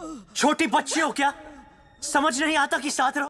छोटी बच्ची हो क्या? समझ नहीं आता कि साथ रहो।